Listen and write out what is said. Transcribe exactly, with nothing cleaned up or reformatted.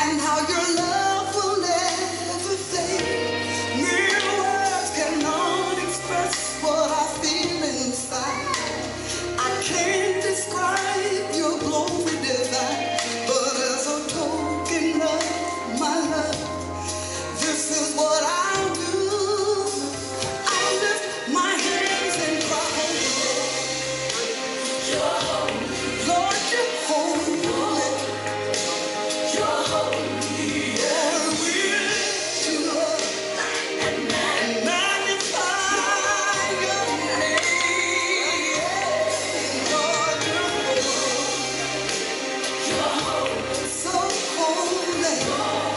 and how your love will never fade. Mere words cannot express what I feel inside. I can't describe your glory divine, but as a token of my love, this is what I'll do. I'll lift my hands and cry, Lord, you're holy. You're holy. Lord, we lift you up and magnify your name. Lord, you're holy. You're holy. So holy.